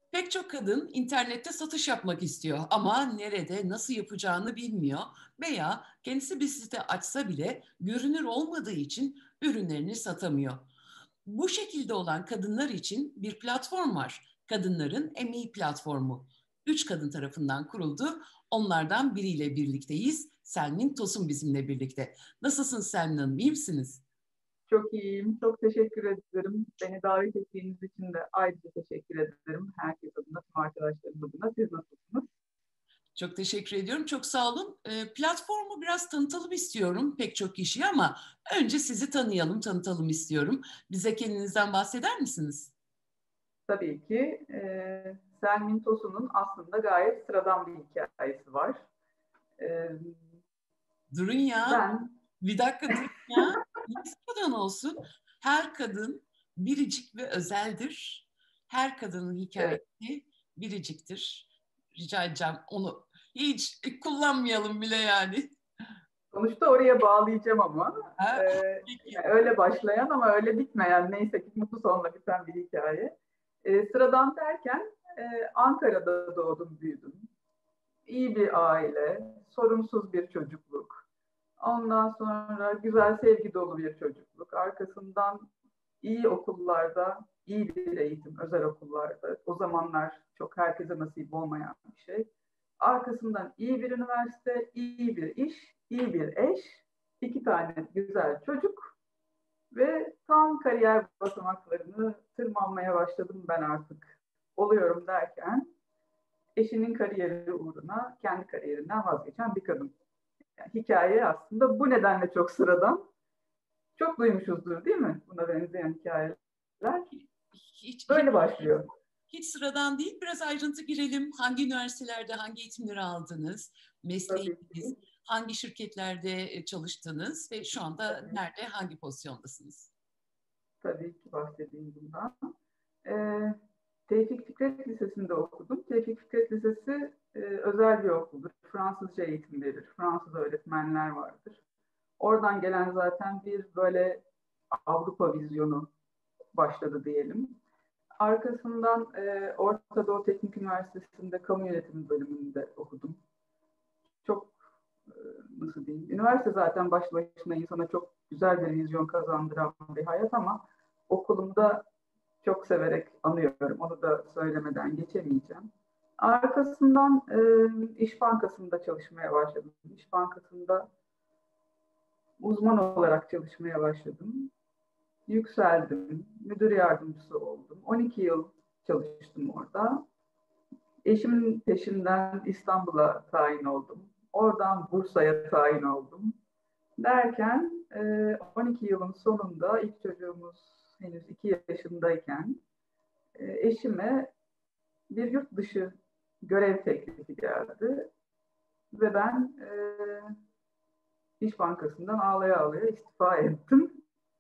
Pek çok kadın internette satış yapmak istiyor ama nerede, nasıl yapacağını bilmiyor veya kendisi bir site açsa bile görünür olmadığı için ürünlerini satamıyor. Bu şekilde olan kadınlar için bir platform var. Kadınların Emeği Platformu. 3 kadın tarafından kuruldu. Onlardan biriyle birlikteyiz. Selmin Tosun bizimle birlikte. Nasılsınız Selmin Hanım, iyi misiniz? Çok iyiyim. Çok teşekkür ederim. Beni davet ettiğiniz için de ayrıca teşekkür ederim. Herkes adına, tüm arkadaşlarım adına. Siz nasılsınız? Çok teşekkür ediyorum. Çok sağ olun. Platformu biraz tanıtalım istiyorum pek çok kişiye ama önce sizi tanıyalım, tanıtalım istiyorum. Bize kendinizden bahseder misiniz? Tabii ki Selmin Tosun'un aslında gayet sıradan bir hikayesi var. E, Durun ya. ben Bir dakika durun ya. Niye sıradan olsun? Her kadın biricik ve özeldir. Her kadının evet, hikayesi biriciktir. Rica edeceğim onu hiç kullanmayalım bile yani. sonuçta oraya bağlayacağım ama Ha? yani Peki. öyle başlayan ama öyle bitmeyen neyse ki mutlu sonla biten bir hikaye. Sıradan derken Ankara'da doğdum, büyüdüm. İyi bir aile, sorunsuz bir çocukluk. Ondan sonra güzel, sevgi dolu bir çocukluk. Arkasından iyi okullarda, iyi bir eğitim, özel okullarda. O zamanlar çok herkese nasip olmayan bir şey. Arkasından iyi bir üniversite, iyi bir iş, iyi bir eş, 2 tane güzel çocuk ve tam kariyer basamaklarını tırmanmaya başladım ben artık. Oluyorum derken eşinin kariyeri uğruna kendi kariyerinden vazgeçen bir kadın. Yani hikaye aslında bu nedenle çok sıradan. Çok duymuşuzdur değil mi buna benzeyen hikayeler? Hiç Böyle başlıyor. Hiç sıradan değil. Biraz ayrıntı girelim. Hangi üniversitelerde hangi eğitimleri aldınız? Tabii Mesleğiniz, ki. hangi şirketlerde çalıştınız ve şu anda Tabii, nerede, hangi pozisyondasınız? tabii ki bahsedeyim bundan. Ee, Tevfik Fikret Lisesi'nde okudum. Tevfik Fikret Lisesi özel bir okuldur. Fransızca eğitim verir. Fransız öğretmenler vardır. Oradan gelen zaten bir böyle Avrupa vizyonu başladı diyelim. Arkasından Orta Doğu Teknik Üniversitesi'nde kamu yönetimi bölümünde okudum. Çok e, nasıl diyeyim, üniversite zaten başlı başına insana çok güzel bir vizyon kazandıran bir hayat ama okulumda çok severek anıyorum. Onu da söylemeden geçemeyeceğim. Arkasından İş Bankası'nda çalışmaya başladım. İş Bankası'nda uzman olarak çalışmaya başladım. Yükseldim, müdür yardımcısı oldum. 12 yıl çalıştım orada. Eşimin peşinden İstanbul'a tayin oldum. Oradan Bursa'ya tayin oldum. Derken 12 yılın sonunda ilk çocuğumuz henüz 2 yaşındayken eşime bir yurt dışı görev teklifi geldi. Ve ben İş Bankası'ndan ağlaya ağlaya istifa ettim.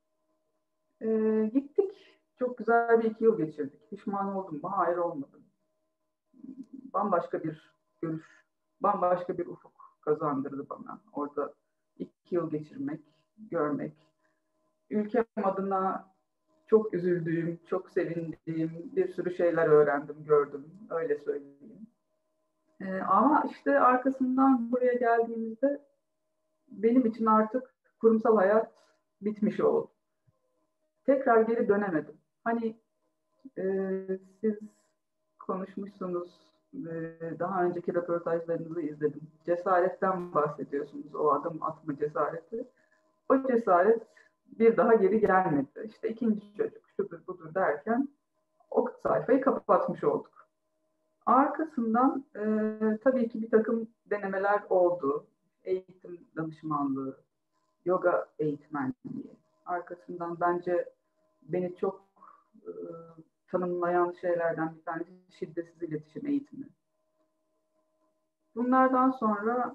Gittik. Çok güzel bir 2 yıl geçirdik. Pişman oldum mu? Hayır, olmadım. Bambaşka bir görüş, bambaşka bir ufuk kazandırdı bana. Orada 2 yıl geçirmek, görmek. Ülkem adına çok üzüldüğüm, çok sevindiğim bir sürü şeyler öğrendim, gördüm. Öyle söyleyeyim. Ama işte arkasından buraya geldiğimizde benim için artık kurumsal hayat bitmiş oldu. Tekrar geri dönemedim. Hani e, siz konuşmuşsunuz, daha önceki röportajlarınızı izledim. Cesaretten bahsediyorsunuz, o adım atma cesareti. O cesaret bir daha geri gelmedi. İşte ikinci çocuk, şudur budur derken o sayfayı kapatmış olduk. Arkasından tabii ki bir takım denemeler oldu. Eğitim danışmanlığı, yoga eğitmenliği. Arkasından bence beni çok e, tanımlayan şeylerden bir tanesi şiddetsiz iletişim eğitimi. Bunlardan sonra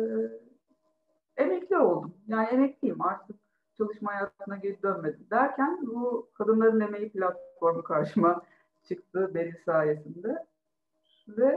emekli oldum. Yani emekliyim artık, çalışma hayatına geri dönmedim. Derken bu Kadınların Emeği platformu karşıma çıktı Beril sayesinde. Ve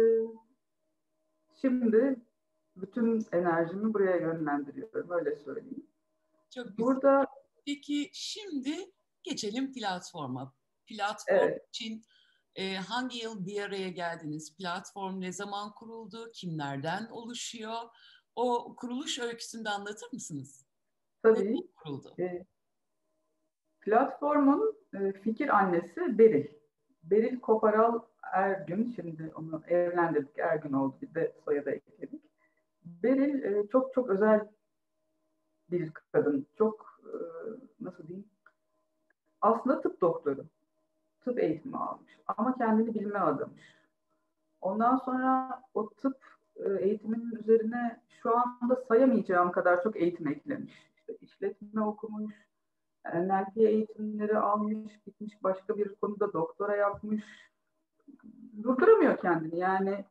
şimdi bütün enerjimi buraya yönlendiriyorum, öyle söyleyeyim. Çok güzel. Burada Peki şimdi geçelim platforma. Platform evet, için Hangi yıl bir araya geldiniz? Platform ne zaman kuruldu? Kimlerden oluşuyor? O kuruluş öyküsünü de anlatır mısınız? Tabii. Neden kuruldu? E, Platformun fikir annesi Beril. Beril Koparal Ergün, şimdi onu evlendirdik, Ergün oldu, bir de soyadı ekledik. Beril çok çok özel bir kadın, çok nasıl diyeyim, aslında tıp doktoru, tıp eğitimi almış ama kendini bilime adamış. Ondan sonra o tıp eğitiminin üzerine şu anda sayamayacağım kadar çok eğitim eklemiş. İşte işletme okumuş, NLP eğitimleri almış, gitmiş başka bir konuda doktora yapmış. Durduramıyor kendini. Yani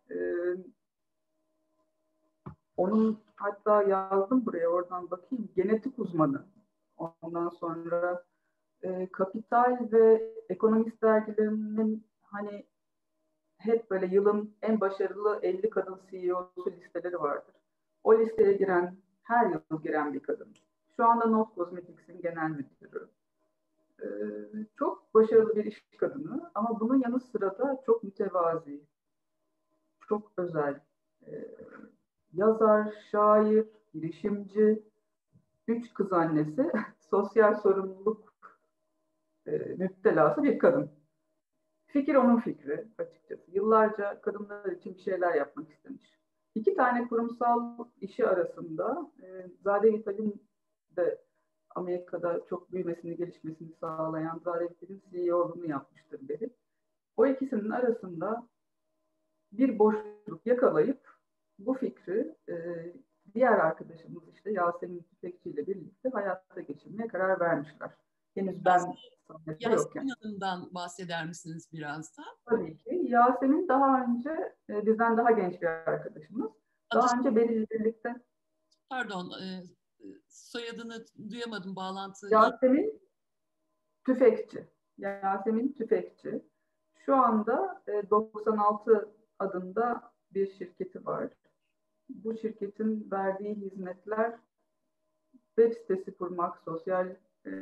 onun, hatta yazdım buraya, oradan bakayım, genetik uzmanı. Ondan sonra Kapital ve Ekonomist dergilerinin hani hep böyle yılın en başarılı 50 kadın CEO'su listeleri vardır. O listeye giren, her yıl giren bir kadın. Şu anda Not Cosmetics'in genel müdürü. Ee, Çok başarılı bir iş kadını ama bunun yanı sıra da çok mütevazi, çok özel. Ee, Yazar, şair, girişimci, 3 kız annesi, sosyal sorumluluk müptelası bir kadın. Fikir onun fikri açıkçası. Yıllarca kadınlar için bir şeyler yapmak istemiş. 2 tane kurumsal işi arasında Zade Vital'in de Amerika'da çok büyümesini, gelişmesini sağlayan Zade Vital'in CEO'luğunu yapmıştır beri. O ikisinin arasında bir boşluk yakalayıp bu fikri diğer arkadaşımız işte Yasemin Tüfekçi ile birlikte hayata geçirmeye karar vermişler. Henüz Biraz ben sahnede yokken. Yasemin Hanım'dan bahseder misiniz biraz da? Tabii ki. Yasemin daha önce bizden daha genç bir arkadaşımız. Adı, Daha önce Beril'le birlikte pardon, soyadını duyamadım, bağlantı iyi. Yasemin Tüfekçi. Yasemin Tüfekçi. Şu anda 96 adında bir şirketi var. Bu şirketin verdiği hizmetler web sitesi kurmak, sosyal e,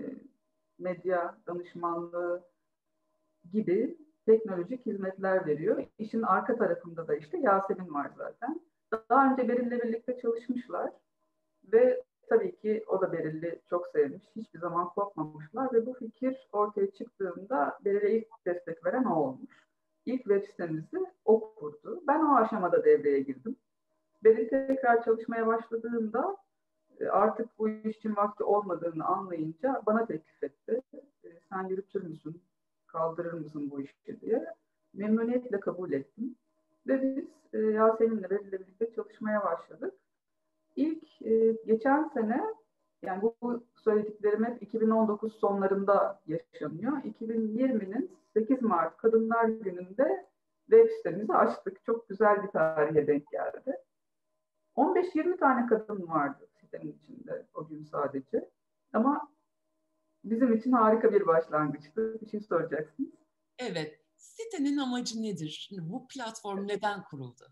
medya danışmanlığı gibi teknolojik hizmetler veriyor. İşin arka tarafında da işte Yasemin var zaten. Daha önce Beril'le birlikte çalışmışlar ve tabii ki o da Beril'i çok sevmiş. Hiçbir zaman kopmamışlar ve bu fikir ortaya çıktığında Beril'e ilk destek veren o olmuş. İlk web sitemizi o kurdu. Ben o aşamada devreye girdim. Beril tekrar çalışmaya başladığında artık bu iş için vakti olmadığını anlayınca bana teklif etti. Sen yürütür müsün, kaldırır mısın bu işi diye. Memnuniyetle kabul ettim. Ve biz Yasemin'le Beril'le birlikte çalışmaya başladık. İlk geçen sene, yani bu söylediklerim hep 2019 sonlarında yaşanıyor. 2020'nin 8 Mart Kadınlar Günü'nde web sitemizi açtık. Çok güzel bir tarihe denk geldi. 15-20 tane kadın vardı sitenin içinde o gün sadece. Ama bizim için harika bir başlangıçtı. Bir şey soracaksınız. Evet, sitenin amacı nedir? Şimdi bu platform neden kuruldu?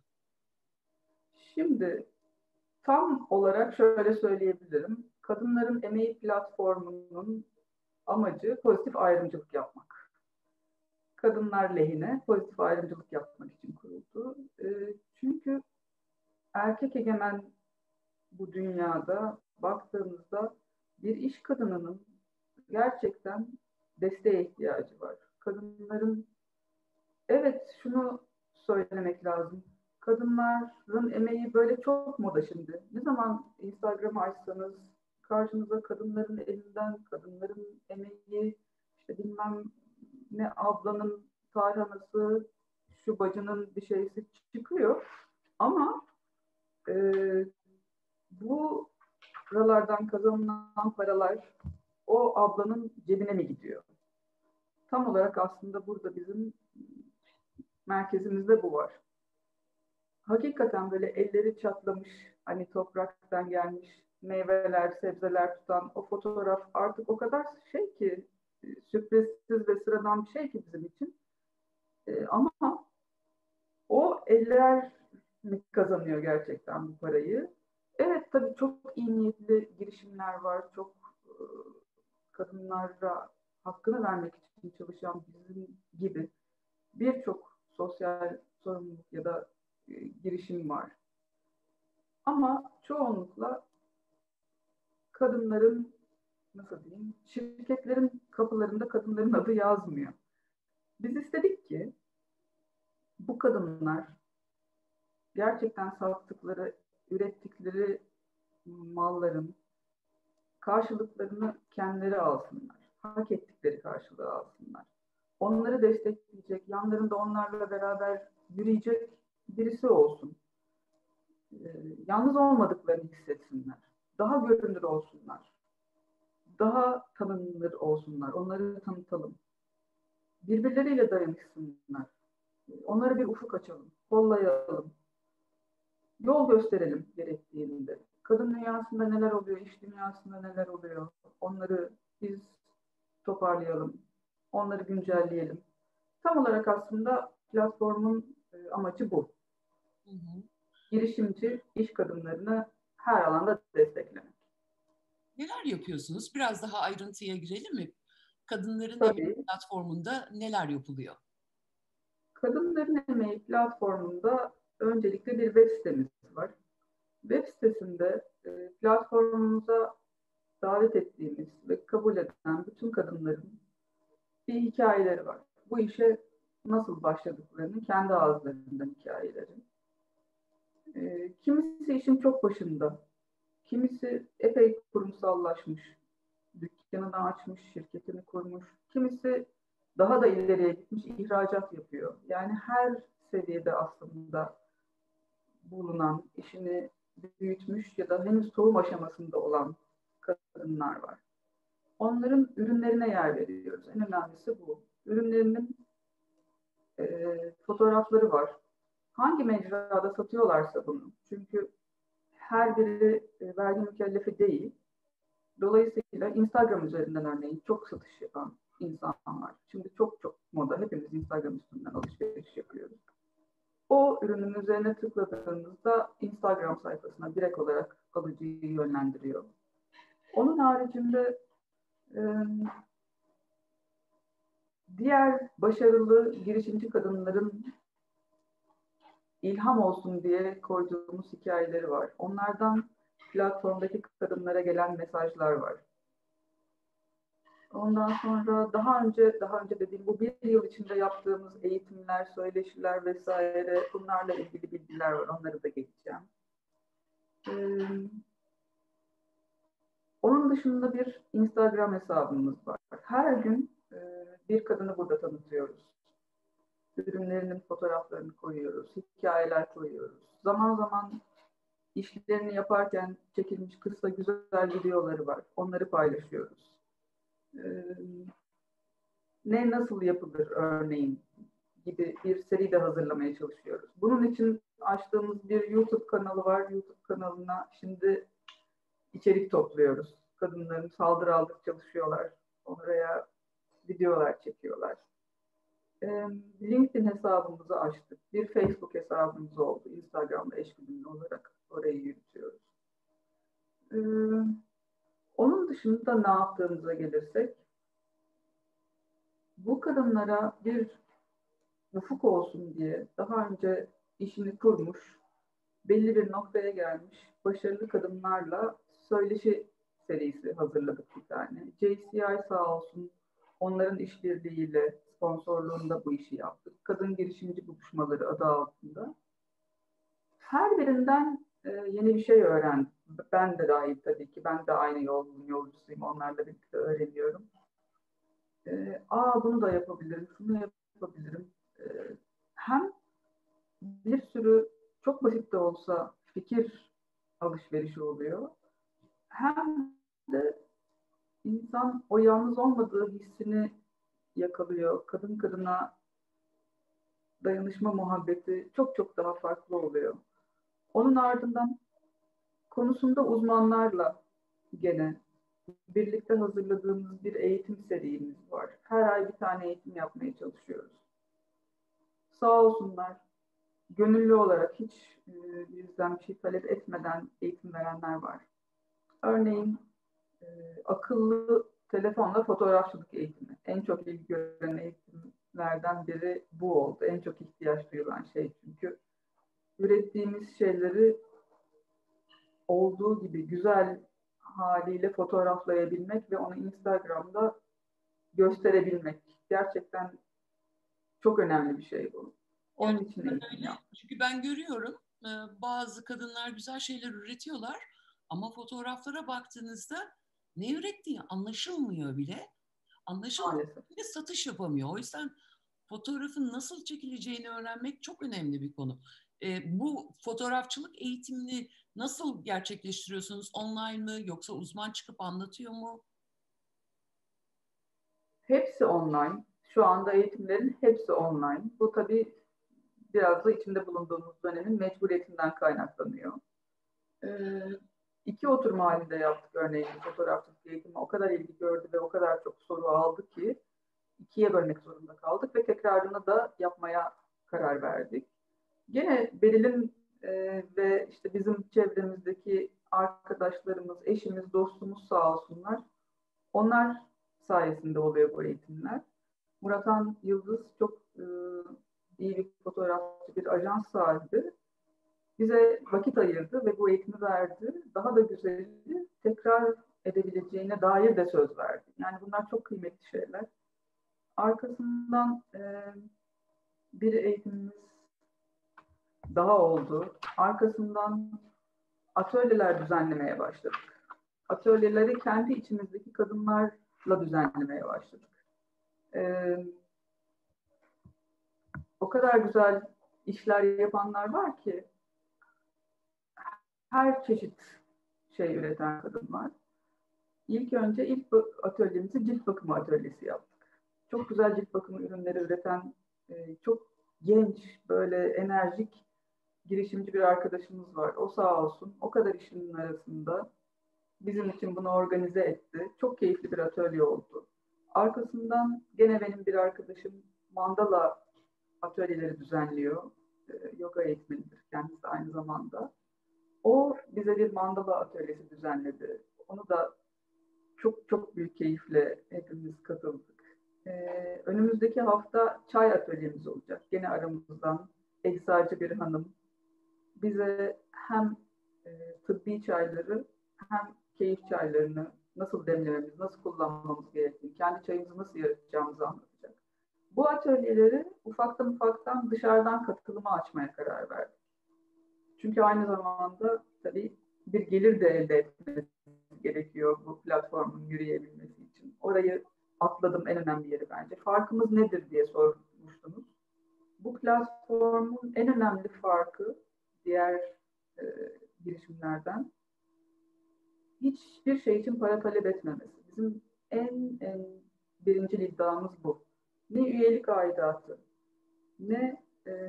Şimdi tam olarak şöyle söyleyebilirim. Kadınların Emeği platformunun amacı pozitif ayrımcılık yapmak. Kadınlar lehine pozitif ayrımcılık yapmak için kuruldu. Çünkü erkek egemen bu dünyada baktığımızda bir iş kadınının gerçekten desteğe ihtiyacı var. Kadınların, evet, şunu söylemek lazım. Kadınların emeği böyle çok moda şimdi. Ne zaman Instagram'ı açsanız karşınıza kadınların elinden, kadınların emeği, işte bilmem ne ablanın tarhanası, şu bacının bir şeysi çıkıyor. Ama e, bu buralardan kazanılan paralar o ablanın cebine mi gidiyor? Tam olarak aslında burada bizim merkezimizde bu var. Hakikaten böyle elleri çatlamış, hani topraktan gelmiş meyveler, sebzeler tutan o fotoğraf artık o kadar şey ki, sürprizsiz ve sıradan bir şey ki bizim için. Ama o eller mi kazanıyor gerçekten bu parayı? Evet, tabii çok iyi niyetli girişimler var. Çok kadınlara hakkını vermek için çalışan bizim gibi birçok sosyal sorumluluk ya da girişim var. Ama çoğunlukla kadınların, nasıl diyeyim, şirketlerin kapılarında kadınların adı yazmıyor. Biz istedik ki bu kadınlar gerçekten sattıkları, ürettikleri malların karşılıklarını kendileri alsınlar. Hak ettikleri karşılığı alsınlar. Onları destekleyecek, yanlarında onlarla beraber yürüyecek birisi olsun. Yalnız olmadıklarını hissetsinler. Daha görünür olsunlar. Daha tanınır olsunlar. Onları tanıtalım. Birbirleriyle dayanışsınlar. Onlara bir ufuk açalım. Kollayalım. Yol gösterelim gerektiğinde. Kadın dünyasında neler oluyor, iş dünyasında neler oluyor. Onları biz toparlayalım. Onları güncelleyelim. Tam olarak aslında platformun amacı bu. Hı hı. Girişimci iş kadınlarını her alanda desteklemek. Neler yapıyorsunuz? Biraz daha ayrıntıya girelim mi? Kadınların Emeği Tabii platformunda neler yapılıyor? Kadınların Emeği platformunda öncelikle bir web sitemiz var. Web sitesinde platformumuza davet ettiğimiz ve kabul eden bütün kadınların bir hikayeleri var. Bu işe nasıl başladıklarının kendi ağızlarından hikayeleri. Kimisi işin çok başında, kimisi epey kurumsallaşmış, dükkanını açmış, şirketini kurmuş, kimisi daha da ileriye gitmiş, ihracat yapıyor. Yani her seviyede aslında bulunan, işini büyütmüş ya da henüz tohum aşamasında olan kadınlar var. Onların ürünlerine yer veriyoruz. En önemlisi bu. Ürünlerinin fotoğrafları var. Hangi mecrada satıyorlarsa bunu. Çünkü her biri vergi mükellefi değil. Dolayısıyla Instagram üzerinden örneğin çok satış yapan insan var. Şimdi çok moda. Hepimiz Instagram üstünden alışveriş yapıyoruz. O ürünün üzerine tıkladığınızda Instagram sayfasına direkt olarak alıcıyı yönlendiriyor. Onun haricinde diğer başarılı girişimci kadınların ilham olsun diye koyduğumuz hikayeleri var. Onlardan platformdaki kadınlara gelen mesajlar var. Ondan sonra daha önce dediğim bu bir yıl içinde yaptığımız eğitimler, söyleşiler vesaire bunlarla ilgili bilgiler var. Onları da geçeceğim. Onun dışında bir Instagram hesabımız var. Her gün bir kadını burada tanıtıyoruz. Ürünlerinin fotoğraflarını koyuyoruz, hikayeler koyuyoruz. Zaman zaman işlerini yaparken çekilmiş kısa güzel videoları var. Onları paylaşıyoruz. Ne nasıl yapılır örneğin gibi bir seri de hazırlamaya çalışıyoruz. Bunun için açtığımız bir YouTube kanalı var. YouTube kanalına şimdi içerik topluyoruz. Kadınların saldırı aldık çalışıyorlar. Oraya videolar çekiyorlar. LinkedIn hesabımızı açtık. Bir Facebook hesabımız oldu. Instagram'da eşgüdümlü olarak orayı yürütüyoruz. Onun dışında ne yaptığımıza gelirsek, bu kadınlara bir ufuk olsun diye daha önce işini kurmuş, belli bir noktaya gelmiş başarılı kadınlarla söyleşi serisi hazırladık bir tane. JCI sağ olsun onların işbirliğiyle sponsorluğunda bu işi yaptık. Kadın girişimci buluşmaları adı altında. Her birinden yeni bir şey öğrendim. Ben de dahil tabii ki. Ben de aynı yolun yolcusuyum. Onlarla birlikte öğreniyorum. Bunu da yapabilirim, şunu yapabilirim. Hem bir sürü çok basit de olsa fikir alışverişi oluyor. Hem de insan o yalnız olmadığı hissini yakalıyor. Kadın kadına dayanışma muhabbeti çok daha farklı oluyor. Onun ardından konusunda uzmanlarla gene birlikte hazırladığımız bir eğitim serimiz var. Her ay bir tane eğitim yapmaya çalışıyoruz. Sağ olsunlar, gönüllü olarak hiç bizden bir şey talep etmeden eğitim verenler var. Örneğin akıllı telefonla fotoğrafçılık eğitimi. En çok ilgi gören eğitim eğitimlerden biri bu oldu. En çok ihtiyaç duyulan şey çünkü. Ürettiğimiz şeyleri olduğu gibi güzel haliyle fotoğraflayabilmek ve onu Instagram'da gösterebilmek. Gerçekten çok önemli bir şey bu. Onun için Gerçekten eğitim öyle. yaptım. Çünkü ben görüyorum bazı kadınlar güzel şeyler üretiyorlar ama fotoğraflara baktığınızda ne ürettiği anlaşılmıyor bile. Anlaşılmıyor Maalesef. bile satış yapamıyor. O yüzden fotoğrafın nasıl çekileceğini öğrenmek çok önemli bir konu. Bu fotoğrafçılık eğitimini nasıl gerçekleştiriyorsunuz? Online mı yoksa uzman çıkıp anlatıyor mu? Hepsi online. Şu anda eğitimlerin hepsi online. Bu tabii biraz da içinde bulunduğumuz dönemin mecburiyetinden kaynaklanıyor. Ee, iki oturma halinde yaptık örneğin fotoğrafçılık eğitimi. O kadar ilgi gördü ve o kadar çok soru aldı ki ikiye bölmek zorunda kaldık ve tekrarını da yapmaya karar verdik. Gene Beril'in ve işte bizim çevremizdeki arkadaşlarımız, eşimiz, dostumuz sağ olsunlar. Onlar sayesinde oluyor bu eğitimler. Murathan Yıldız çok iyi bir fotoğrafçı, bir ajans sahibi. Bize vakit ayırdı ve bu eğitimi verdi. Daha da güzeli tekrar edebileceğine dair de söz verdi. Yani bunlar çok kıymetli şeyler. Arkasından bir eğitimimiz daha oldu. Arkasından atölyeler düzenlemeye başladık. Atölyeleri kendi içimizdeki kadınlarla düzenlemeye başladık. Ee, o kadar güzel işler yapanlar var ki her çeşit şey üreten kadın var. İlk atölyemizi cilt bakımı atölyesi yaptık. Çok güzel cilt bakımı ürünleri üreten çok genç, böyle enerjik girişimci bir arkadaşımız var. O sağ olsun o kadar işinin arasında bizim için bunu organize etti. Çok keyifli bir atölye oldu. Arkasından gene benim bir arkadaşım mandala atölyeleri düzenliyor. Yoga eğitmenidir kendisi aynı zamanda. O bize bir mandala atölyesi düzenledi. Onu da çok çok büyük keyifle hepimiz katıldık. Önümüzdeki hafta çay atölyemiz olacak. Gene aramızdan eczacı bir hanım bize hem tıbbi çayları hem keyif çaylarını nasıl demlememiz, nasıl kullanmamız gerektiğini, kendi çayımızı nasıl yapacağımızı anlatacak. Bu atölyeleri ufaktan dışarıdan katılıma açmaya karar verdik. Çünkü aynı zamanda tabii bir gelir de elde etmemiz gerekiyor bu platformun yürüyebilmesi için. Orayı atladım en önemli yeri bence. Farkımız nedir diye sormuştunuz. Bu platformun en önemli farkı diğer e, girişimlerden hiçbir şey için para talep etmemesi. Bizim en birinci iddiamız bu. Ne üyelik aidatı, ne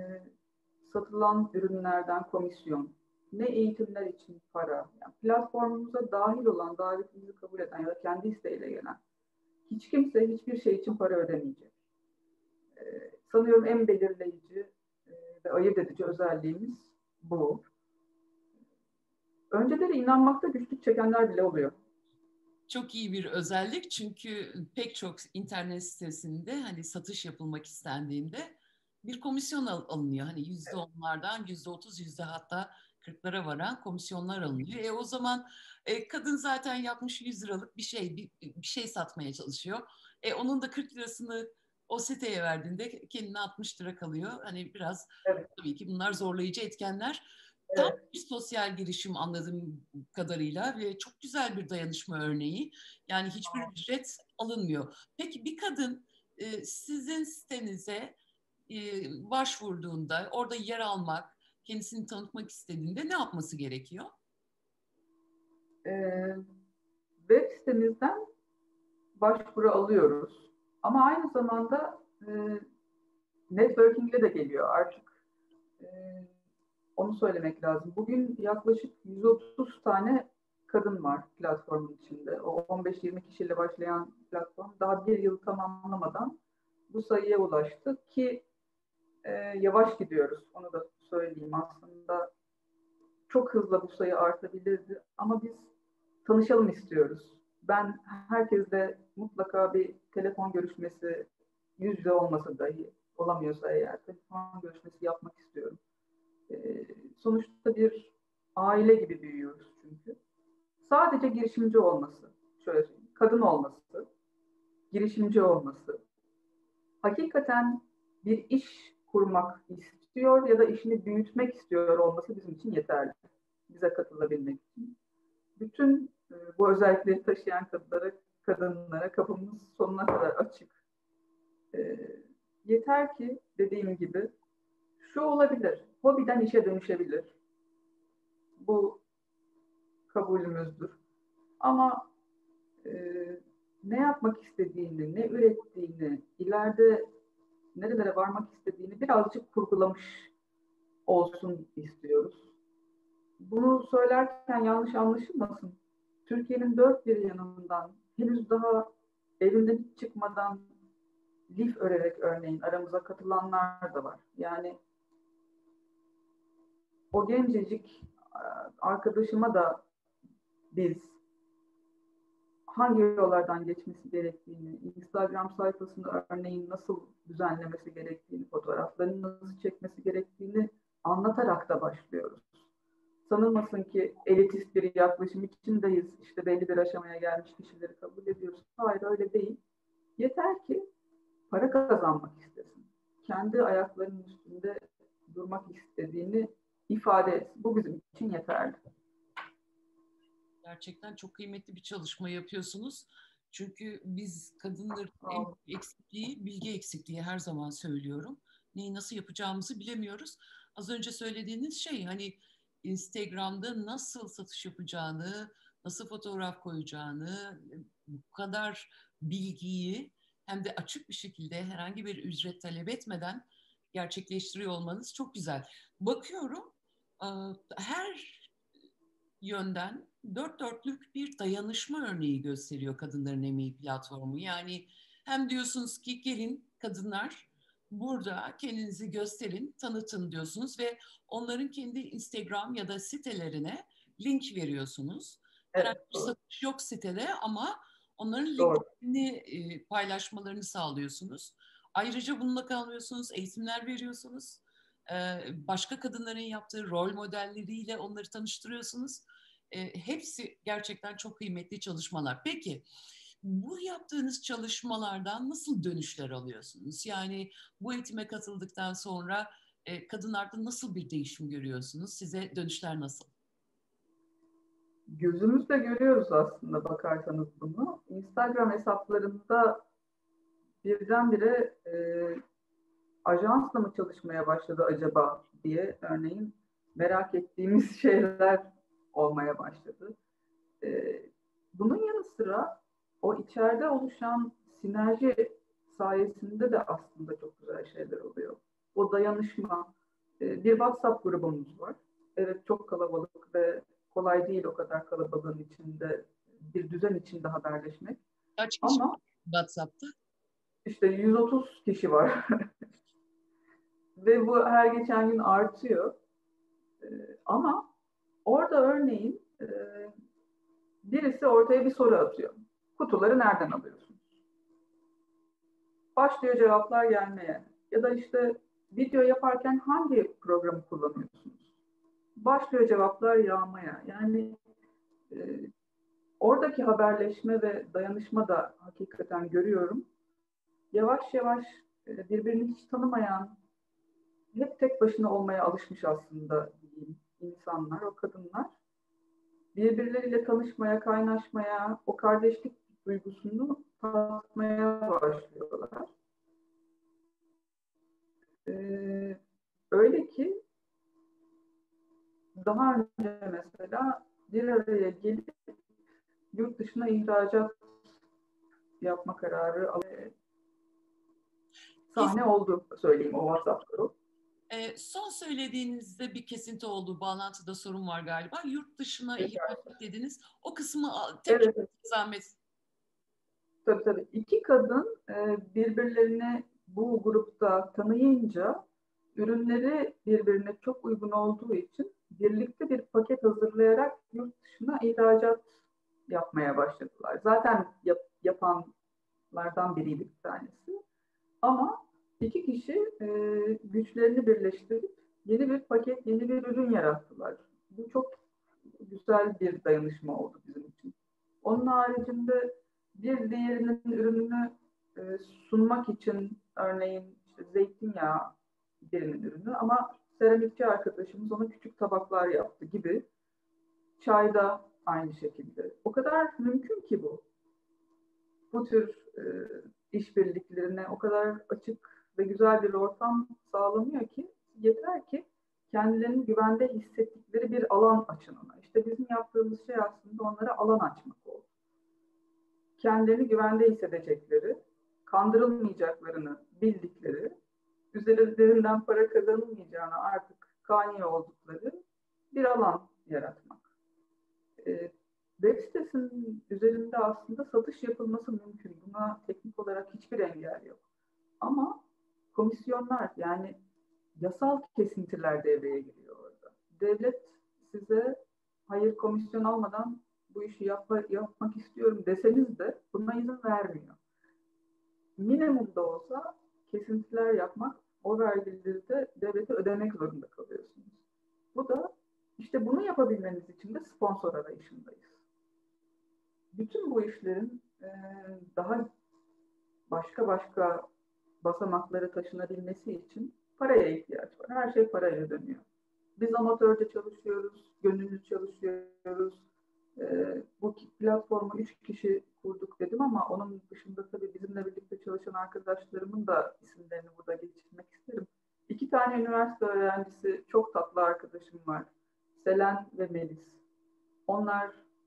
satılan ürünlerden komisyon, ne eğitimler için para. Yani platformumuza dahil olan, davetimizi kabul eden ya da kendi isteğiyle gelen hiç kimse hiçbir şey için para ödemeyecek. Sanıyorum en belirleyici ve ayırt edici özelliğimiz bu. Önceleri inanmakta güçlük çekenler bile oluyor. Çok iyi bir özellik çünkü pek çok internet sitesinde hani satış yapılmak istendiğinde bir komisyon alınıyor. Hani %10'lardan %30, yüzde hatta 40'lara varan komisyonlar alınıyor. O zaman kadın zaten yapmış 100 liralık bir şey satmaya çalışıyor. Onun da 40 lirasını o siteye verdiğinde kendine 60 lira kalıyor. Hani biraz Evet, tabii ki bunlar zorlayıcı etkenler. Tam evet. bir sosyal girişim anladığım kadarıyla ve çok güzel bir dayanışma örneği. Yani hiçbir ücret alınmıyor. Peki bir kadın sizin sitenize başvurduğunda, orada yer almak, kendisini tanıtmak istediğinde ne yapması gerekiyor? Ee, web sitemizden başvuru alıyoruz. Ama aynı zamanda networking ile de geliyor artık. E, onu söylemek lazım. Bugün yaklaşık 130 tane kadın var platformun içinde. O 15-20 kişiyle başlayan platform daha bir yıl tamamlamadan bu sayıya ulaştı ki yavaş gidiyoruz. Onu da söyleyeyim. Aslında çok hızlı bu sayı artabilirdi ama biz tanışalım istiyoruz. Ben herkesle mutlaka bir telefon görüşmesi yüz yüze olmasa dahi, olamıyorsa eğer telefon görüşmesi yapmak istiyorum. Sonuçta bir aile gibi büyüyoruz çünkü. Sadece girişimci olması, şöyle söyleyeyim, kadın olması, girişimci olması, hakikaten bir iş kurmak istiyor ya da işini büyütmek istiyor olması bizim için yeterli. Bize katılabilmek için. Bütün bu özellikleri taşıyan kadınlara kapımız sonuna kadar açık. Yeter ki dediğim gibi şu olabilir, hobiden işe dönüşebilir. Bu kabulümüzdür. Ama ne yapmak istediğini, ne ürettiğini, ileride nerelere varmak istediğini birazcık kurgulamış olsun istiyoruz. Bunu söylerken yanlış anlaşılmasın. Türkiye'nin dört bir yanından henüz daha evinden hiç çıkmadan lif örerek örneğin aramıza katılanlar da var. Yani o gencecik arkadaşıma da biz hangi yollardan geçmesi gerektiğini, Instagram sayfasını örneğin nasıl düzenlemesi gerektiğini, fotoğraflarını nasıl çekmesi gerektiğini anlatarak da başlıyoruz. Sanılmasın ki elitist bir yaklaşım içindeyiz, işte belli bir aşamaya gelmiş kişileri kabul ediyoruz. Hayır, öyle değil. Yeter ki para kazanmak istesin. Kendi ayaklarının üstünde durmak istediğini ifade etsin. Bu bizim için yeterli. Gerçekten çok kıymetli bir çalışma yapıyorsunuz. Çünkü biz kadınların en büyük eksikliği, bilgi eksikliği her zaman söylüyorum. Neyi nasıl yapacağımızı bilemiyoruz. Az önce söylediğiniz şey hani Instagram'da nasıl satış yapacağını, nasıl fotoğraf koyacağını, bu kadar bilgiyi hem de açık bir şekilde herhangi bir ücret talep etmeden gerçekleştiriyor olmanız çok güzel. Bakıyorum her yönden dört dörtlük bir dayanışma örneği gösteriyor Kadınların Emeği platformu. Yani hem diyorsunuz ki gelin kadınlar burada kendinizi gösterin, tanıtın diyorsunuz ve onların kendi Instagram ya da sitelerine link veriyorsunuz. Herhangi Evet, bir satış yok sitede ama onların doğru. linklerini paylaşmalarını sağlıyorsunuz. Ayrıca bununla kalmıyorsunuz, eğitimler veriyorsunuz. Başka kadınların yaptığı rol modelleriyle onları tanıştırıyorsunuz. Hepsi gerçekten çok kıymetli çalışmalar. Peki bu yaptığınız çalışmalardan nasıl dönüşler alıyorsunuz? Yani bu eğitime katıldıktan sonra kadınlarda nasıl bir değişim görüyorsunuz? Size dönüşler nasıl? Gözümüzle görüyoruz aslında bakarsanız bunu. Instagram hesaplarında birdenbire ajansla mı çalışmaya başladı acaba diye örneğin merak ettiğimiz şeyler olmaya başladı. Bunun yanı sıra o içeride oluşan sinerji sayesinde de aslında çok güzel şeyler oluyor. O dayanışma, bir WhatsApp grubumuz var. Evet, çok kalabalık ve kolay değil o kadar kalabalığın içinde bir düzen içinde haberleşmek. Kaç kişi Ama WhatsApp'ta? işte 130 kişi var ve bu her geçen gün artıyor. Ama orada örneğin birisi ortaya bir soru atıyor. Kutuları nereden alıyorsun? Başlıyor cevaplar gelmeye. Ya da işte video yaparken hangi programı kullanıyorsunuz? Başlıyor cevaplar yağmaya. Yani e, oradaki haberleşme ve dayanışma da hakikaten görüyorum. Yavaş yavaş birbirini hiç tanımayan, hep tek başına olmaya alışmış aslında diyeyim insanlar, o kadınlar birbirleriyle tanışmaya, kaynaşmaya, o kardeşlik duygusunu tatmaya başlıyorlar. Öyle ki daha önce mesela bir araya gelip yurt dışına ihracat yapma kararı sahne oldu söyleyeyim o WhatsApp grubu. Son söylediğinizde bir kesinti oldu. Bağlantıda sorun var galiba. Yurt dışına ihracat dediniz. O kısmı tekrar Evet, zahmet. tabii. İki kadın birbirlerini bu grupta tanıyınca ürünleri birbirine çok uygun olduğu için birlikte bir paket hazırlayarak yurt dışına ihracat yapmaya başladılar. Zaten yapanlardan biriydi bir tanesi. Ama iki kişi güçlerini birleştirip yeni bir paket, yeni bir ürün yarattılar. Bu çok güzel bir dayanışma oldu bizim için. Onun haricinde bir diğerinin ürününü sunmak için örneğin işte zeytinyağı birinin ürünü ama seramikçi arkadaşımız ona küçük tabaklar yaptı gibi. Çayda aynı şekilde. O kadar mümkün ki bu. Bu tür işbirliklerine o kadar açık ve güzel bir ortam sağlanıyor ki yeter ki kendilerini güvende hissettikleri bir alan açın ona. İşte bizim yaptığımız şey aslında onlara alan açmak oldu. Kendilerini güvende hissedecekleri, kandırılmayacaklarını bildikleri, üzerinden para kazanılmayacağını artık kani oldukları bir alan yaratmak. Web sitesinin üzerinde aslında satış yapılması mümkün. Buna teknik olarak hiçbir engel yok. Ama komisyonlar yani yasal kesintiler devreye giriyor orada. Devlet size hayır komisyon almadan bu işi yapmak istiyorum deseniz de buna izin vermiyor. Minimumda olsa kesintiler yapmak, o vergileri de devlete ödemek zorunda kalıyorsunuz. Bu da işte bunu yapabilmeniz için de sponsor arayışındayız. Bütün bu işlerin daha başka basamaklara taşınabilmesi için paraya ihtiyaç var. Her şey parayla dönüyor. Biz amatörce çalışıyoruz, gönüllü çalışıyoruz. Bu platformu 3 kişi kurduk dedim ama onun dışında tabii bizimle birlikte çalışan arkadaşlarımın da isimlerini burada geçirmek isterim. 2 tane üniversite öğrencisi, çok tatlı arkadaşım var. Selen ve Melis. Onlar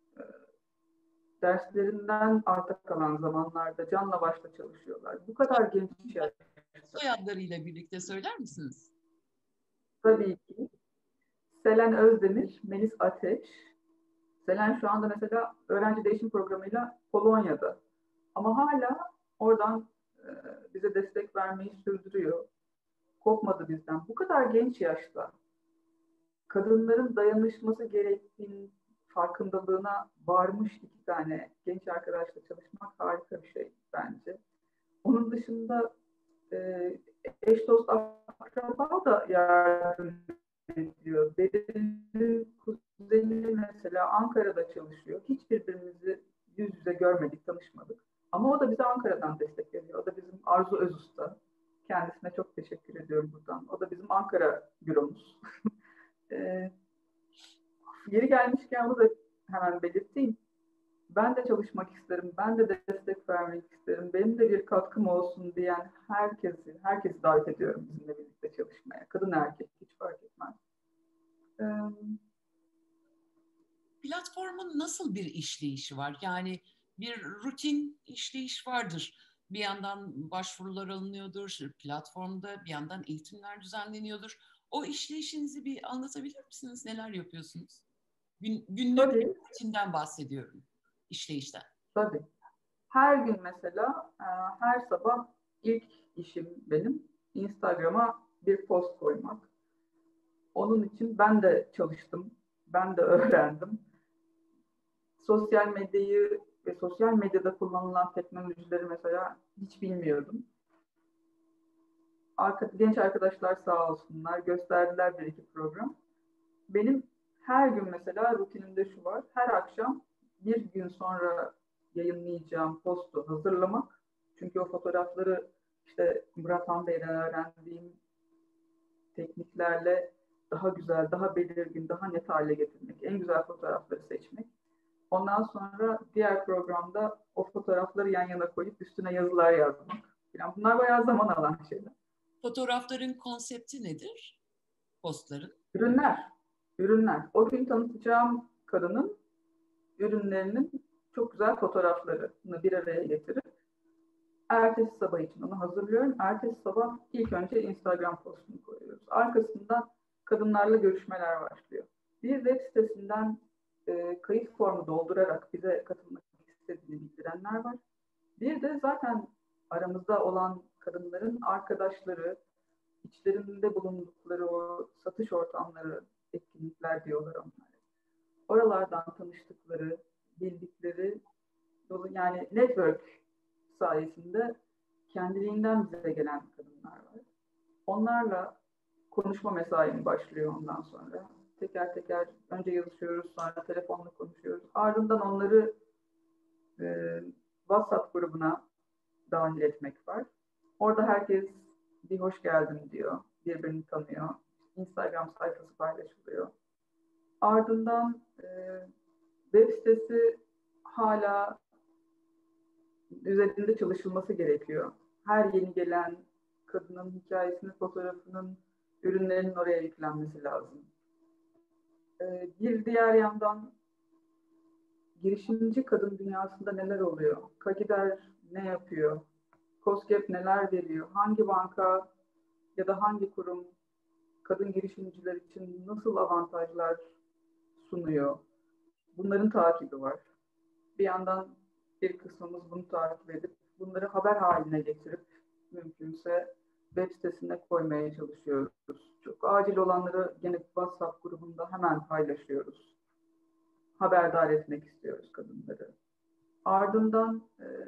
derslerinden arta kalan zamanlarda canla başla çalışıyorlar. Bu kadar genç yaşta. Soyadlarıyla birlikte söyler misiniz? Tabii ki. Selen Özdemir, Melis Ateş. Selen şu anda mesela öğrenci değişim programıyla Polonya'da. Ama hala oradan bize destek vermeyi sürdürüyor. Kopmadı bizden. Bu kadar genç yaşta kadınların dayanışması gerektiğinin farkındalığına varmış 2 tane genç arkadaşla çalışmak harika bir şey bence. Onun dışında eş dost akraba da yardım ediyor. Beril'in kuzeni mesela Ankara'da çalışıyor. Hiç birbirimizi yüz yüze görmedik, tanışmadık. Ama o da bize Ankara'dan destek veriyor. O da bizim Arzu Özusta. Kendisine çok teşekkür ediyorum buradan. O da bizim Ankara büromuz. Yeri gelmişken bunu da hemen belirteyim. Ben de çalışmak isterim, ben de destek vermek isterim, benim de bir katkım olsun diyen herkesi davet ediyorum bizimle birlikte çalışmaya. Kadın erkek hiç fark etmez. Platformun nasıl bir işleyişi var? Yani bir rutin işleyiş vardır. Bir yandan başvurular alınıyordur platformda, bir yandan eğitimler düzenleniyordur. O işleyişinizi bir anlatabilir misiniz? Neler yapıyorsunuz? Günlük bir Tabii, rutinden bahsediyorum, işleyişten. tabii. Her gün mesela, her sabah ilk işim benim Instagram'a bir post koymak. Onun için ben de çalıştım, ben de öğrendim. Sosyal medyayı ve sosyal medyada kullanılan teknolojileri mesela hiç bilmiyordum. Genç arkadaşlar sağ olsunlar gösterdiler bir iki program. Benim her gün mesela rutinimde şu var. Her akşam bir gün sonra yayınlayacağım postu hazırlamak. Çünkü o fotoğrafları işte Murat Han Bey'den öğrendiğim tekniklerle daha güzel, daha belirgin, daha net hale getirmek. En güzel fotoğrafları seçmek. Ondan sonra diğer programda o fotoğrafları yan yana koyup üstüne yazılar yazmak. Yani bunlar bayağı zaman alan şeyler. Fotoğrafların konsepti nedir? Postların. Ürünler. Ürünler. O gün tanıtacağım kadının ürünlerinin çok güzel fotoğraflarını bir araya getirip ertesi sabah için onu hazırlıyorum. Ertesi sabah ilk önce Instagram postunu koyuyoruz. Arkasından kadınlarla görüşmeler başlıyor. Bir web sitesinden kayıt formu doldurarak bize katılmak istediğini bildirenler var. Bir de zaten aramızda olan kadınların arkadaşları, içlerinde bulundukları o satış ortamları, etkinlikler diyorlar onlar. Oralardan tanıştıkları, bildikleri, yani network sayesinde kendiliğinden bize gelen kadınlar var. Onlarla konuşma mesaim başlıyor ondan sonra. Teker teker önce yazışıyoruz, sonra telefonla konuşuyoruz. Ardından onları e, WhatsApp grubuna dahil etmek var. Orada herkes bir hoş geldin diyor, birbirini tanıyor. Instagram sayfası paylaşılıyor. Ardından web sitesi hala üzerinde çalışılması gerekiyor. Her yeni gelen kadının hikayesinin, fotoğrafının, ürünlerinin oraya yüklenmesi lazım. Bir diğer yandan girişimci kadın dünyasında neler oluyor? Kagider ne yapıyor? KOSGEB neler veriyor? Hangi banka ya da hangi kurum kadın girişimciler için nasıl avantajlar sunuyor? Bunların takibi var. Bir yandan bir kısmımız bunu takip edip bunları haber haline getirip mümkünse web sitesine koymaya çalışıyoruz. Çok acil olanları gene WhatsApp grubunda hemen paylaşıyoruz. Haberdar etmek istiyoruz kadınları. Ardından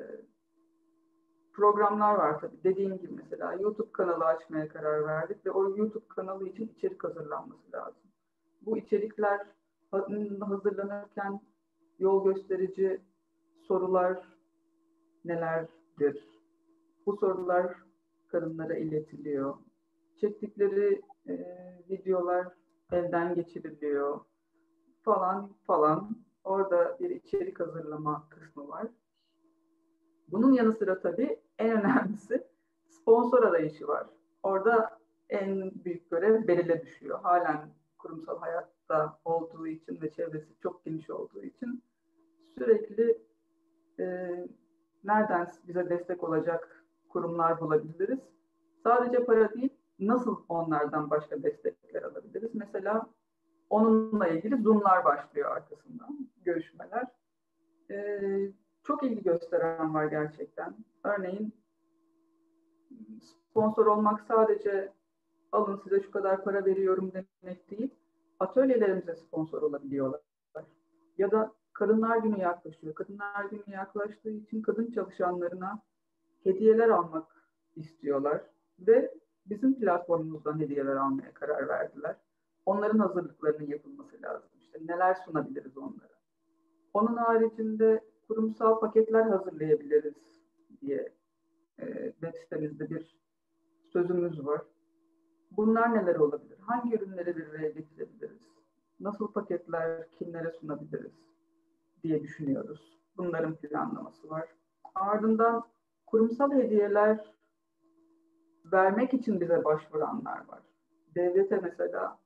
programlar var tabii. Dediğim gibi mesela YouTube kanalı açmaya karar verdik ve o YouTube kanalı için içerik hazırlanması lazım. Bu içerikler hazırlanırken yol gösterici sorular nelerdir? Bu sorular kadınlara iletiliyor. Çektikleri videolar elden geçiriliyor falan falan. Orada bir içerik hazırlama kısmı var. Bunun yanı sıra tabii en önemlisi sponsor arayışı var. Orada en büyük görev Beril'e düşüyor. Halen kurumsal hayatta olduğu için ve çevresi çok geniş olduğu için sürekli nereden bize destek olacak kurumlar bulabiliriz? Sadece para değil, nasıl onlardan başka destekler alabiliriz? Mesela onunla ilgili Zoom'lar başlıyor arkasından, görüşmeler. Çok ilgi gösteren var gerçekten. Örneğin sponsor olmak sadece alın size şu kadar para veriyorum demek değil, atölyelerimize sponsor olabiliyorlar. Ya da Kadınlar Günü yaklaşıyor. Kadınlar Günü yaklaştığı için kadın çalışanlarına hediyeler almak istiyorlar ve bizim platformumuzdan hediyeler almaya karar verdiler. Onların hazırlıklarının yapılması lazım. İşte neler sunabiliriz onlara. Onun haricinde kurumsal paketler hazırlayabiliriz diye web sitemizde bir sözümüz var. Bunlar neler olabilir? Hangi ürünleri bir araya getirebiliriz? Nasıl paketler kimlere sunabiliriz diye düşünüyoruz. Bunların planlaması var. Ardından kurumsal hediyeler vermek için bize başvuranlar var. Devlete mesela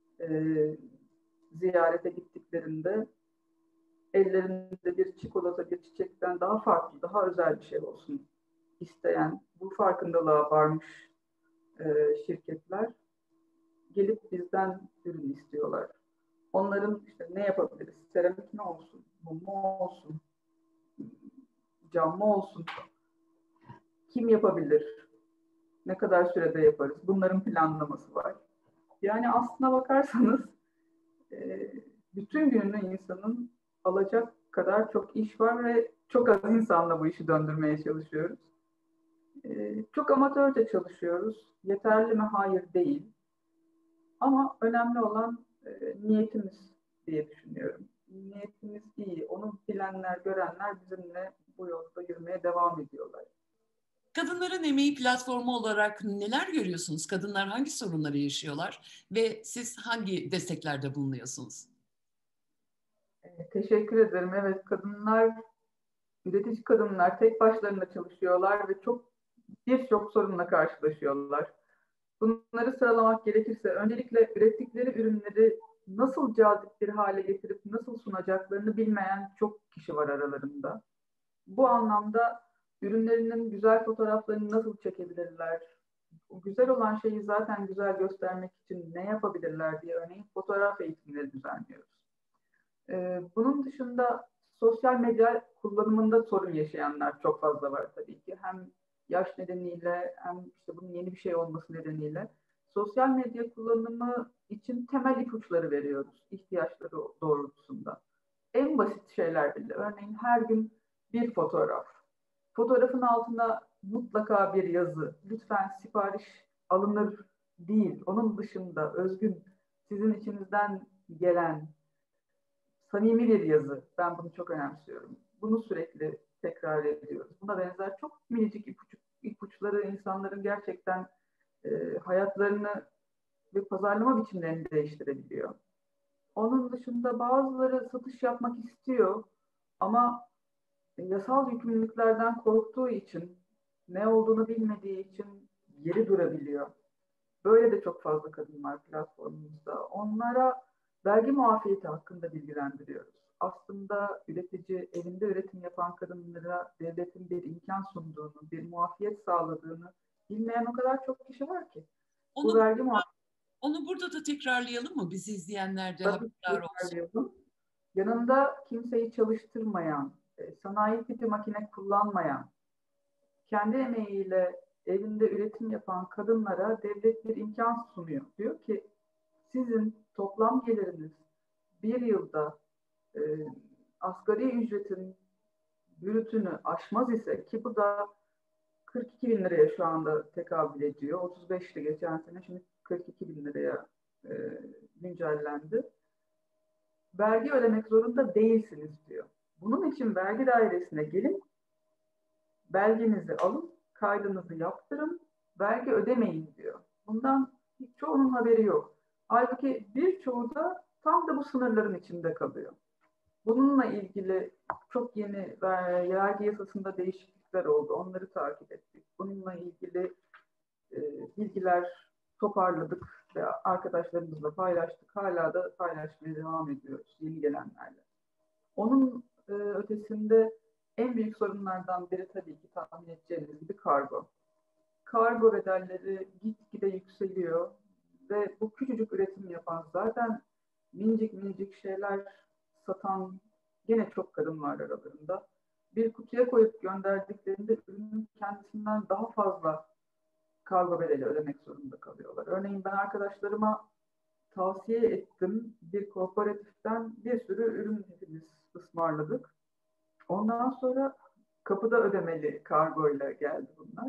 ziyarete gittiklerinde ellerinde bir çikolata, bir çiçekten daha farklı, daha özel bir şey olsun isteyen, bu farkındalığa varmış şirketler gelip bizden ürün istiyorlar. Onların işte ne yapabiliriz? Seramik mi olsun? Mum mu olsun? Cam mı olsun? Kim yapabilir? Ne kadar sürede yaparız? Bunların planlaması var. Yani aslına bakarsanız bütün gününü insanın alacak kadar çok iş var ve çok az insanla bu işi döndürmeye çalışıyoruz. Çok amatörce çalışıyoruz. Yeterli mi? Hayır değil. Ama önemli olan niyetimiz diye düşünüyorum. Niyetimiz iyi. Onu bilenler, görenler bizimle bu yolda yürümeye devam ediyorlar. Kadınların emeği platformu olarak neler görüyorsunuz? Kadınlar hangi sorunları yaşıyorlar ve siz hangi desteklerde bulunuyorsunuz? Teşekkür ederim. Evet, üretici kadınlar tek başlarına çalışıyorlar ve birçok sorunla karşılaşıyorlar. Bunları sıralamak gerekirse öncelikle ürettikleri ürünleri nasıl cazip bir hale getirip nasıl sunacaklarını bilmeyen çok kişi var aralarında. Bu anlamda ürünlerinin güzel fotoğraflarını nasıl çekebilirler? Güzel olan şeyi zaten güzel göstermek için ne yapabilirler diye örneğin fotoğraf eğitimleri düzenliyoruz. Bunun dışında sosyal medya kullanımında sorun yaşayanlar çok fazla var tabii ki. Hem yaş nedeniyle hem işte bunun yeni bir şey olması nedeniyle. Sosyal medya kullanımı için temel ipuçları veriyoruz ihtiyaçları doğrultusunda. En basit şeyler bile. Örneğin her gün bir fotoğraf. Fotoğrafın altına mutlaka bir yazı, lütfen sipariş alınır değil. Onun dışında özgün, sizin içinizden gelen samimi bir yazı. Ben bunu çok önemsiyorum. Bunu sürekli tekrar ediyoruz. Buna benzer çok minicik ipuçları insanların gerçekten hayatlarını ve pazarlama biçimlerini değiştirebiliyor. Onun dışında bazıları satış yapmak istiyor ama yasal yükümlülüklerden korktuğu için, ne olduğunu bilmediği için geri durabiliyor. Böyle de çok fazla kadın var platformumuzda. Onlara vergi muafiyeti hakkında bilgilendiriyoruz. Aslında üretici, evinde üretim yapan kadınlara devletin bir imkan sunduğunu, bir muafiyet sağladığını bilmeyen o kadar çok kişi var ki. Bu Onu, vergi muafiyeti onu burada da tekrarlayalım mı? Bizi izleyenler de tabii haberdar olsun. ki yanında kimseyi çalıştırmayan, sanayi tipi makine kullanmayan, kendi emeğiyle evinde üretim yapan kadınlara devlet bir imkan sunuyor. Diyor ki sizin toplam geliriniz bir yılda e, asgari ücretin bürütünü aşmaz ise, ki bu da 42 bin liraya şu anda tekabül ediyor. 35'ti geçen sene, şimdi 42 bin liraya e, güncellendi. Vergi ödemek zorunda değilsiniz diyor. Bunun için vergi dairesine gelin, belgenizi alın, kaydınızı yaptırın, vergi ödemeyin diyor. Bundan çoğunun haberi yok. Halbuki birçoğu da tam da bu sınırların içinde kalıyor. Bununla ilgili çok yeni vergi yasasında değişiklikler oldu. Onları takip ettik. Bununla ilgili e, bilgiler toparladık ve arkadaşlarımızla paylaştık. Hala da paylaşmaya devam ediyoruz yeni gelenlerle. Onun ötesinde en büyük sorunlardan biri tabii ki tahmin edeceğiniz gibi kargo. Kargo bedelleri gitgide yükseliyor ve bu küçücük üretim yapan, zaten minicik minicik şeyler satan gene çok kadın var aralarında. Bir kutuya koyup gönderdiklerinde ürünün kendisinden daha fazla kargo bedeli ödemek zorunda kalıyorlar. Örneğin ben arkadaşlarıma tavsiye ettim. Bir kooperatiften bir sürü ürün hepimiz ısmarladık. Ondan sonra kapıda ödemeli kargoyla geldi bunlar.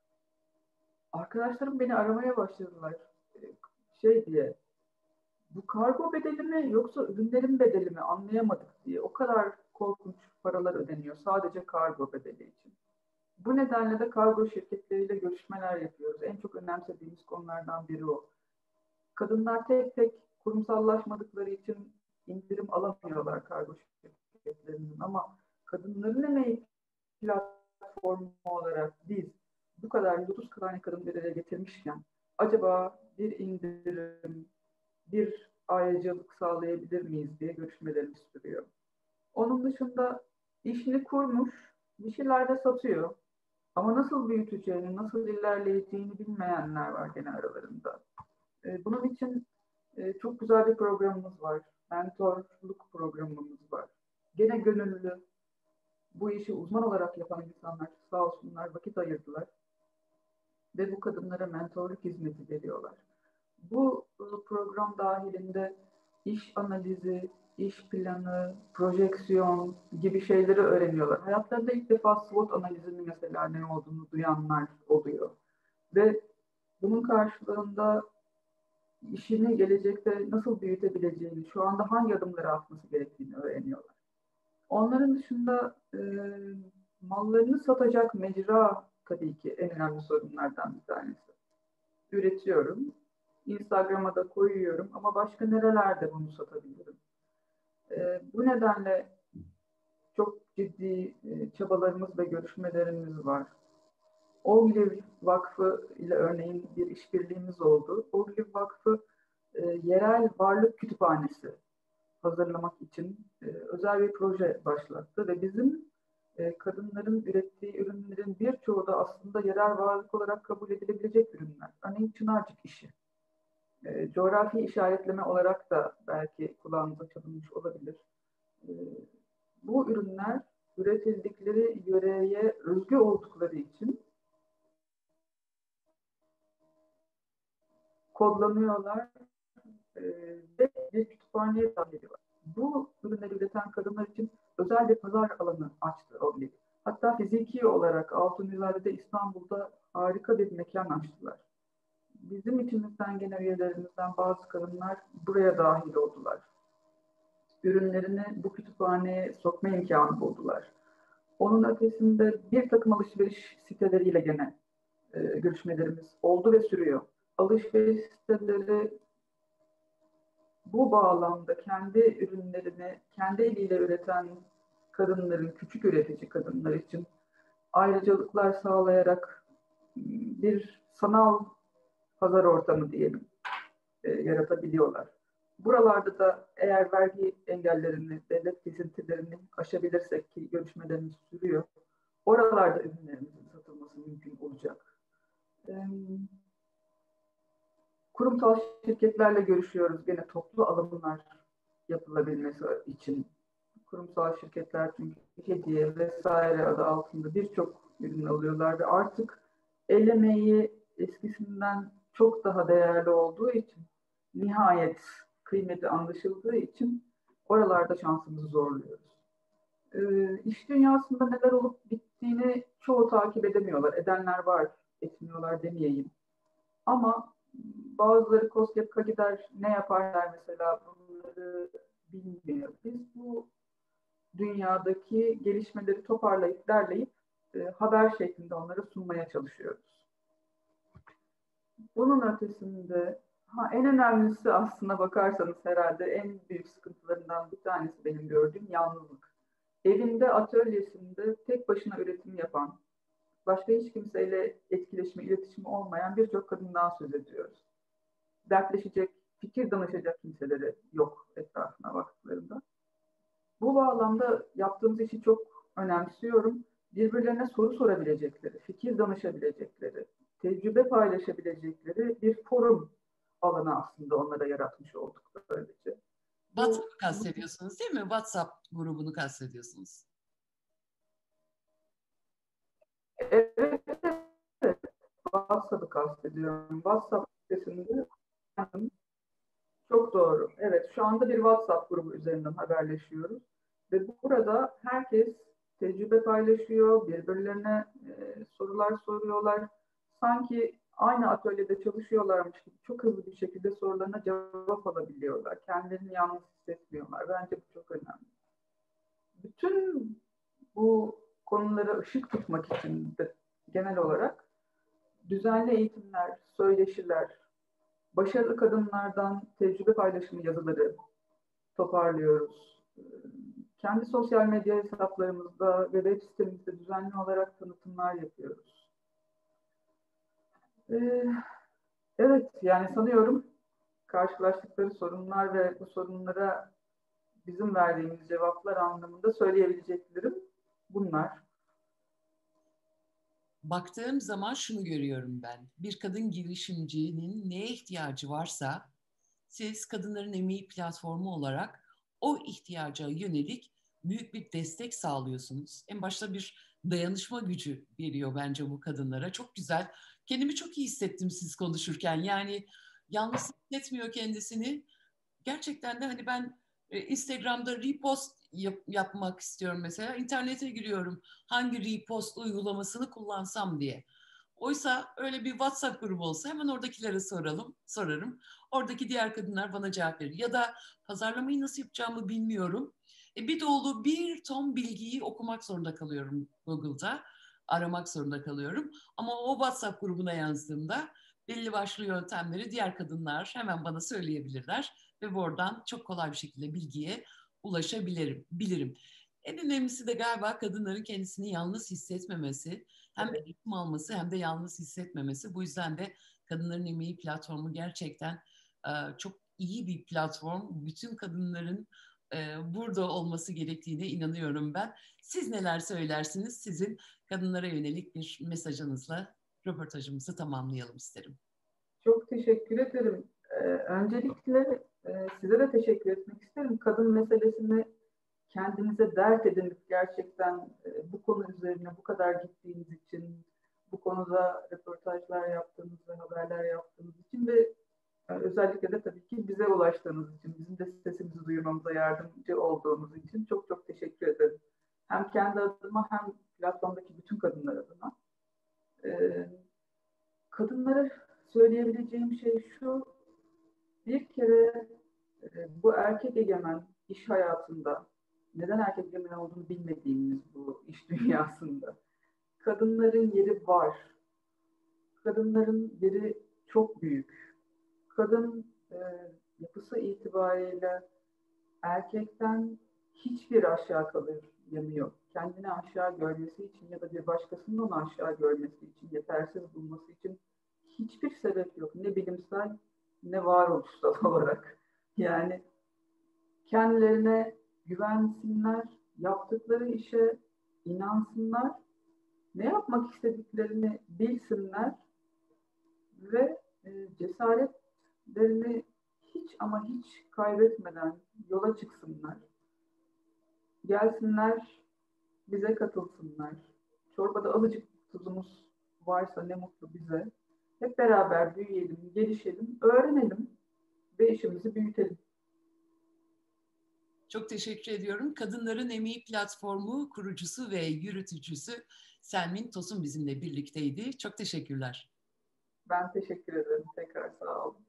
Arkadaşlarım beni aramaya başladılar. Şey diye, bu kargo bedeli mi yoksa ürünlerin bedeli mi anlayamadık diye. O kadar korkunç paralar ödeniyor sadece kargo bedeli için. Bu nedenle de kargo şirketleriyle görüşmeler yapıyoruz. En çok önemsediğimiz konulardan biri o. Kadınlar tek tek kurumsallaşmadıkları için indirim alamıyorlar kargo şirketlerinin, ama kadınların emeği platformu olarak biz bu kadar 130 tane kadın bir araya getirmişken acaba bir indirim, bir ayrıcalık sağlayabilir miyiz diye görüşmelerimiz sürüyor. Onun dışında işini kurmuş, bir şeyler de satıyor. Ama nasıl büyüteceğini, nasıl ilerleyeceğini bilmeyenler var gene aralarında. Bunun için çok güzel bir programımız var. Mentorluk programımız var. Gene gönüllü, bu işi uzman olarak yapan insanlar sağ olsunlar vakit ayırdılar ve bu kadınlara mentorluk hizmeti veriyorlar. Bu program dahilinde iş analizi, iş planı, projeksiyon gibi şeyleri öğreniyorlar. Hayatlarında ilk defa SWOT analizinin mesela ne olduğunu duyanlar oluyor. Ve bunun karşılığında işini gelecekte nasıl büyütebileceğini, şu anda hangi adımları atması gerektiğini öğreniyorlar. Onların dışında mallarını satacak mecra tabii ki en önemli sorunlardan bir tanesi. Üretiyorum, Instagram'a da koyuyorum ama başka nerelerde bunu satabilirim? Bu nedenle çok ciddi çabalarımız ve görüşmelerimiz var. Ogliv Vakfı ile örneğin bir işbirliğimiz oldu. Ogliv Vakfı yerel varlık kütüphanesi hazırlamak için özel bir proje başlattı ve bizim kadınların ürettiği ürünlerin birçoğu da aslında yerel varlık olarak kabul edilebilecek ürünler. Örneğin Çınarcık işi. Coğrafi işaretleme olarak da belki kulağınıza çalınmış olabilir. E, Bu ürünler üretildikleri yöreye özgü oldukları için kodlanıyorlar ve bir kütüphaneye dahil ediyorlar. Bu ürünleri üreten kadınlar için özel bir pazar alanı açtı OGLİ. Hatta fiziki olarak Altunizade'de İstanbul'da harika bir mekan açtılar. Bizim içimizden gene üyelerimizden bazı kadınlar buraya dahil oldular. Ürünlerini bu kütüphaneye sokma imkanı buldular. Onun ötesinde bir takım alışveriş siteleriyle gene görüşmelerimiz oldu ve sürüyor. Alışveriş siteleri bu bağlamda kendi ürünlerini kendi eliyle üreten kadınların, küçük üretici kadınlar için ayrıcalıklar sağlayarak bir sanal pazar ortamı diyelim yaratabiliyorlar. Buralarda da eğer vergi engellerini, devlet kesintilerini aşabilirsek ki görüşmelerimiz sürüyor, oralarda ürünlerimizin satılması mümkün olacak. Kurumsal şirketlerle görüşüyoruz gene toplu alımlar yapılabilmesi için. Kurumsal şirketler çünkü hediye vesaire adı altında birçok ürün alıyorlar ve artık el emeği eskisinden çok daha değerli olduğu için nihayet kıymeti anlaşıldığı için oralarda şansımızı zorluyoruz. İş dünyasında neler olup bittiğini çoğu takip edemiyorlar. Edenler var, etmiyorlar demeyeyim. Ama bazıları KOSGEB'e gider, ne yaparlar mesela bunları bilmiyor. Biz bu dünyadaki gelişmeleri toparlayıp derleyip haber şeklinde onlara sunmaya çalışıyoruz. Bunun ötesinde en önemlisi aslına bakarsanız herhalde en büyük sıkıntılarından bir tanesi benim gördüğüm yalnızlık. Evinde, atölyesinde tek başına üretim yapan, başka hiç kimseyle etkileşimi, iletişimi olmayan birçok kadından söz ediyoruz. Dertleşecek, fikir danışacak kimseleri yok etrafına baktıklarında. Bu bağlamda yaptığımız işi çok önemsiyorum. Birbirlerine soru sorabilecekleri, fikir danışabilecekleri, tecrübe paylaşabilecekleri bir forum alanı aslında onlara yaratmış olduk böylece. WhatsApp'ı kastediyorsunuz değil mi? WhatsApp grubunu kastediyorsunuz. Evet, evet. WhatsApp'ı kastediyorum. WhatsApp sitesinde çok doğru. Evet, şu anda bir WhatsApp grubu üzerinden haberleşiyoruz. Ve burada herkes tecrübe paylaşıyor, birbirlerine sorular soruyorlar. Sanki aynı atölyede çalışıyorlarmış gibi çok hızlı bir şekilde sorularına cevap alabiliyorlar. Kendilerini yalnız hissetmiyorlar. Bence bu çok önemli. Bütün bu konulara ışık tutmak için de genel olarak düzenli eğitimler, söyleşiler, başarılı kadınlardan tecrübe paylaşımı yazıları toparlıyoruz. Kendi sosyal medya hesaplarımızda ve web sitemizde düzenli olarak tanıtımlar yapıyoruz. Evet, yani sanıyorum karşılaştıkları sorunlar ve bu sorunlara bizim verdiğimiz cevaplar anlamında söyleyebileceklerim bunlar. Baktığım zaman şunu görüyorum ben. Bir kadın girişimcinin neye ihtiyacı varsa siz Kadınların Emeği platformu olarak o ihtiyaca yönelik büyük bir destek sağlıyorsunuz. En başta bir dayanışma gücü veriyor bence bu kadınlara. Çok güzel. Kendimi çok iyi hissettim siz konuşurken. Yani yalnız hissetmiyor kendisini. Gerçekten de hani ben Instagram'da repost yapmak istiyorum mesela. İnternete giriyorum hangi repost uygulamasını kullansam diye. Oysa öyle bir WhatsApp grubu olsa hemen oradakilere sorarım. Oradaki diğer kadınlar bana cevap verir. Ya da pazarlamayı nasıl yapacağımı bilmiyorum. Bir dolu bir ton bilgiyi okumak zorunda kalıyorum Google'da. Aramak zorunda kalıyorum. Ama o WhatsApp grubuna yazdığımda belli başlı yöntemleri diğer kadınlar hemen bana söyleyebilirler ve buradan çok kolay bir şekilde bilgiye ulaşabilirim. En önemlisi de galiba kadınların kendisini yalnız hissetmemesi, hem eğitim alması hem de yalnız hissetmemesi. Bu yüzden de Kadınların Emeği platformu gerçekten çok iyi bir platform. Bütün kadınların burada olması gerektiğine inanıyorum ben. Siz neler söylersiniz? Sizin kadınlara yönelik bir mesajınızla röportajımızı tamamlayalım isterim. Çok teşekkür ederim. Öncelikle size de teşekkür etmek isterim. Kadın meselesini kendinize dert edinip gerçekten bu konu üzerine bu kadar gittiğiniz için, bu konuda röportajlar yaptığınız ve haberler yaptığınız için ve özellikle de tabii ki bize ulaştığınız için, bizim de sesimizi duyurmamıza yardımcı olduğunuz için çok çok teşekkür ederim. Hem kendi adıma hem platformdaki bütün kadınlar adına. Kadınlara söyleyebileceğim şey şu, bir kere bu erkek egemen iş hayatında, neden erkek egemen olduğunu bilmediğimiz bu iş dünyasında kadınların yeri var. Kadınların yeri çok büyük. Kadın yapısı itibariyle erkekten hiçbir aşağı kalır yanı yok. Kendini aşağı görmesi için ya da bir başkasının onu aşağı görmesi için, yetersiz bulması için hiçbir sebep yok. Ne bilimsel ne varoluşsal olarak. Yani kendilerine güvensinler, yaptıkları işe inansınlar, ne yapmak istediklerini bilsinler ve cesaretlerini hiç ama hiç kaybetmeden yola çıksınlar. Gelsinler, bize katılsınlar. Çorbada azıcık tuzumuz varsa ne mutlu bize. Hep beraber büyüyelim, gelişelim, öğrenelim ve işimizi büyütelim. Çok teşekkür ediyorum. Kadınların Emeği Platformu kurucusu ve yürütücüsü Selmin Tosun bizimle birlikteydi. Çok teşekkürler. Ben teşekkür ederim. Tekrar sağ olun.